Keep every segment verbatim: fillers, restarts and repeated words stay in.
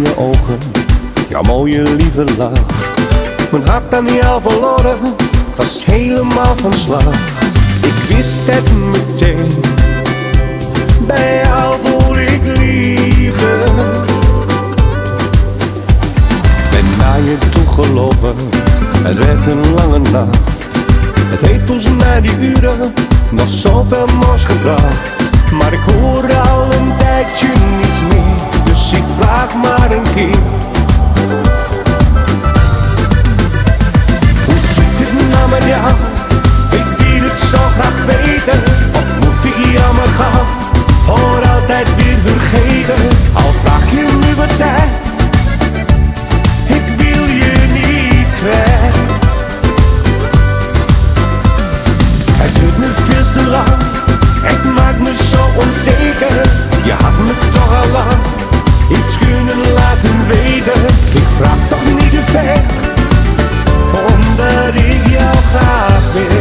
je ogen, jouw mooie lieve lach. Mijn hart aan jou verloren, was helemaal van slag. Ik wist het meteen, bij jou voel ik liefde. Ben naar je toegelopen, het werd een lange nacht. Het heeft ons na die uren nog zoveel moois gebracht. Maar ik hoor al een tijdje niets meer, dus ik vraag maar een keer. Hoe zit het nou met jou? Ik wil het zo graag weten. Of moet ik jou maar gaan, voor altijd weer vergeten? Al vraag je nu wat tijd, ik wil je niet kwijt. Het duurt me veel te lang, het maakt me zo onzeker. Je had me toch al lang iets kunnen laten weten. Ik vraag toch niet te ver, omdat ik jou graag wil.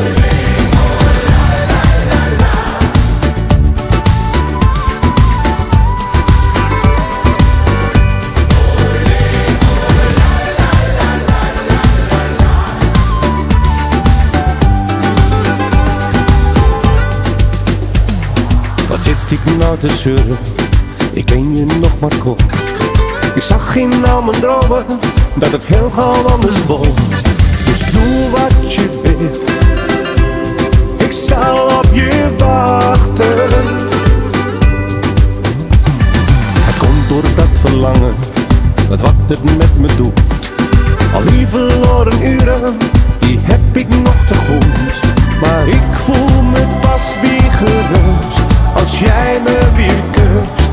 Wat zit ik nou te zeuren, ik ken je nog maar kort. Ik zag in al mijn dromen, dat het heel gauw anders wordt. Dus doe wat je wilt, ik zal op je wachten. Het komt door dat verlangen, met wat het met me doet. Al die verloren uren, die heb ik nog te goed. Maar ik voel me pas weer gerust, als jij me weer kust.